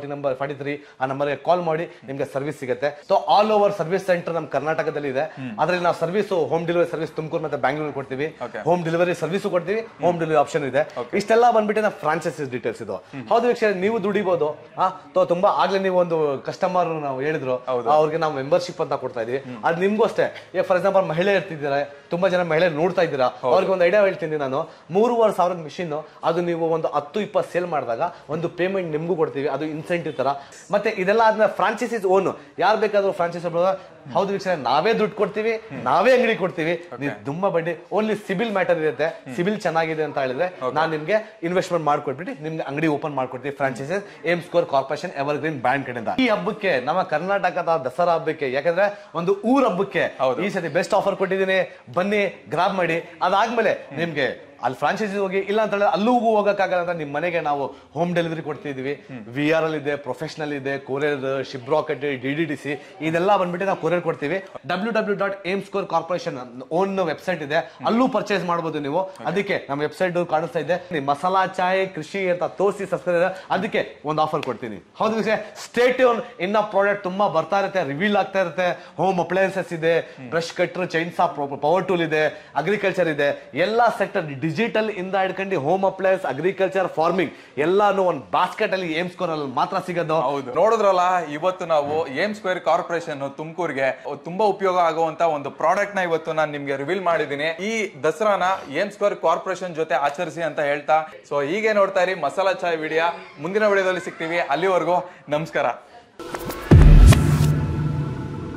3840 ಆ ನಂಬರ್ಗೆ ಕಾಲ್ ಮಾಡಿ ನಿಮ್ಗೆ ಸರ್ವಿಸ್ ಸಿಗುತ್ತೆ. So all over service center ನಮ್ ಕರ್ನಾಟಕದಲ್ಲಿ ಇದೆ. ಅದ್ರಲ್ಲಿ ನಾವು service home delivery service Tumakuru ಮತ್ತೆ ಬ್ಯಾಂಗ್ಳೂರ್ ಕೊಡ್ತೀವಿ. ಹೋಮ್ ಡೆಲಿವರಿ ಸರ್ವಿಸ್ ಕೊಡ್ತೀವಿ, ಹೋಮ್ ಡೆಲಿವರಿ ಆಪ್ಷನ್ ಇದೆ. ಇಷ್ಟೆಲ್ಲ ಬಂದ್ಬಿಟ್ಟು ನಾವು ಫ್ರಾಂಚೈಸೀಸ್ ಡೀಟೇಲ್ಸ್ ಇದು. ಹೌದು ವೀಕ್ಷಕರೇ, ನೀವು ದುಡಿಬಹುದು. ತುಂಬಾ ಆಗ್ಲೇ ನೀವು ಒಂದು ಕಸ್ಟಮರ್ ನಾವು ಹೇಳಿದ್ರು, ಅವ್ರಿಗೆ ನಾವು ಮೆಂಬರ್ಶಿಪ್ ಅಂತ ಕೊಡ್ತಾ ಇದೀವಿ. ಅದು ನಿಮ್ಗೂ ಅಷ್ಟೇ. ಈಗ ಫಾರ್ ಎಕ್ಸಾಂಪಲ್ ಮಹಿಳೆ ಇರ್ತಿದ್ದಾರೆ, ತುಂಬಾ ಜನ ಮಹಿಳೆ ನೋಡ್ತಾ ಇದ್ದೀರಾ, ಅವ್ರಿಗೆ ಒಂದು ಐಡಿಯಾ ಹೇಳ್ತೀನಿ ನಾನು. 3,500 ಮಿಷಿನ್, ಅದು ನೀವು ಒಂದು 10-20 ಸೇಲ್ ಮಾಡಿದಾಗ ಒಂದು ಪೇಮೆಂಟ್ ನಿಮ್ಗೂ ಕೊಡ್ತೀವಿ, ಅದು ಇನ್ಸೆಂಟಿವ್ ತರ. ಮತ್ತೆ ಇದೆಲ್ಲ ಆದ್ಮೇಲೆ ಫ್ರಾಂಚೈಸೀಸ್ ಓನ್ ಯಾರು ಬೇಕಾದ್ರೂ ಫ್ರಾಂಚೈಸ್. ಹೌದು ವೀಕ್ಷಕರೇ, ನಾವೇ ದುಡ್ಡು ಕೊಡ್ತೀವಿ, ನಾವೇ ಅಂಗಡಿ ಕೊಡ್ತೀವಿ. ನೀವು ತುಂಬಾ ಬಡ್ಡಿ, ಓನ್ಲಿ ಸಿಬಿಲ್ ಮ್ಯಾಟರ್ ಇರುತ್ತೆ. ಸಿಬಿಲ್ ಚೆನ್ನಾಗಿದೆ ಅಂತ ಹೇಳಿದ್ರೆ ನಾನು ನಿಮ್ಗೆ ಇನ್ವೆಸ್ಟ್ಮೆಂಟ್ ಮಾಡ್ಕೊಟ್ಬಿಟ್ಟು ನಿಮ್ಗೆ ಅಂಗಡಿ ಓಪನ್ ಮಾಡ್ಕೊಡ್ತೀವಿ. Franchises aim score corporation evergreen brand ಕಡೆಯಿಂದ. ಈ ಹಬ್ಬಕ್ಕೆ, ನಮ್ಮ ಕರ್ನಾಟಕದ ದಸರಾ ಹಬ್ಬಕ್ಕೆ, ಯಾಕಂದ್ರೆ ಒಂದು ಊರ್ ಹಬ್ಬಕ್ಕೆ ಈ ಸತಿ ಬೆಸ್ಟ್ ಆಫರ್ ಕೊಟ್ಟಿದ್ದೀನಿ. ಬನ್ನಿ, ಗ್ರಾಬ್ ಮಾಡಿ. ಅದಾದ್ಮೇಲೆ ನಿಮ್ಗೆ ಅಲ್ಲಿ ಫ್ರಾಂಚೈಸಿ ಹೋಗಿ ಇಲ್ಲ ಅಂತ ಹೇಳಿದ್ರೆ ಅಲ್ಲೂ ಹೋಗಕ್ಕಾಗಲ್ಲ ಅಂತ ನಿಮ್ಮ ಮನೆಗೆ ನಾವು ಹೋಮ್ ಡೆಲಿವರಿ ಕೊಡ್ತಿದೀವಿ. VR ಅಲ್ಲಿ ಇದೆ, ಪ್ರೊಫೆಷನಲ್ ಇದೆ, ಕೊರಿಯರ್, ಶಿಪ್ ರಾಕೆಟ್, DDDC ಇದೆಲ್ಲ ಬಂದ್ಬಿಟ್ಟು ನಾವು ಕೊರಿಯರ್ ಕೊಡ್ತೀವಿ. www.aimscorecorporation ಓನ್ ವೆಬ್ಸೈಟ್ ಇದೆ, ಅಲ್ಲೂ ಪರ್ಚೇಸ್ ಮಾಡಬಹುದು ನೀವು. ಅದಕ್ಕೆ ನಮ್ಮ ವೆಬ್ಸೈಟ್ ಕಾಣಿಸ್ತಾ ಇದೆ, ಮಸಾಲಾ ಚಾಯ್ ಕೃಷಿ ಅಂತ ತೋರಿಸಿ ಸಬ್ಸ್ಕ್ರೈಬ್, ಅದಕ್ಕೆ ಒಂದು ಆಫರ್ ಕೊಡ್ತೀನಿ. ಹೌದು, ಸ್ಟೇ ಟ್ಯೂನ್. ಇನ್ನ ಪ್ರಾಡಕ್ಟ್ ತುಂಬಾ ಬರ್ತಾ ಇರುತ್ತೆ, ರಿವೀಲ್ ಆಗ್ತಾ ಇರುತ್ತೆ. ಹೋಮ್ ಅಪ್ಲಯನ್ಸಸ್ ಇದೆ, brush cutter, chainsaw, power tool ಇದೆ, ಅಗ್ರಿಕಲ್ಚರ್ ಇದೆ, ಎಲ್ಲಾ ಸೆಕ್ಟರ್ ಡಿಜಿಟಲ್ ಇಂದ ಹಿಡ್ಕೊಂಡು ಹೋಮ್ ಅಪ್ಲಯನ್ಸ್, ಅಗ್ರಿಕಲ್ಚರ್, ಫಾರ್ಮಿಂಗ್ ಎಲ್ಲಾನು ಒಂದು ಬಾಸ್ಕೆಟ್ ಅಲ್ಲಿ ಏಮ್ ಸ್ಕ್ವೇರ್ ಅಲ್ಲಿ ಮಾತ್ರ ಸಿಗೋದು. ಹೌದು, ನೋಡಿದ್ರಲ್ಲ, ಇವತ್ತು ನಾವು ಏಮ್ ಸ್ಕ್ವೇರ್ ಕಾರ್ಪೊರೇಷನ್ ತುಮಕೂರ್ಗೆ ತುಂಬಾ ಉಪಯೋಗ ಆಗುವಂತ ಒಂದು ಪ್ರಾಡಕ್ಟ್ ನ ಇವತ್ತು ನಾನು ನಿಮ್ಗೆ ರಿವೀಲ್ ಮಾಡಿದೀನಿ. ಈ ದಸರಾನ ಏಮ್ ಸ್ಕ್ವೇರ್ ಕಾರ್ಪೊರೇಷನ್ ಜೊತೆ ಆಚರಿಸಿ ಅಂತ ಹೇಳ್ತಾ, ಸೊ ಹೀಗೆ ನೋಡ್ತಾ ಇರಿ ಮಸಾಲಾ ಚಾಯ್ ವಿಡಿಯೋ. ಮುಂದಿನ ವಿಡಿಯೋದಲ್ಲಿ ಸಿಗ್ತೀವಿ. ಅಲ್ಲಿವರೆಗೂ ನಮಸ್ಕಾರ.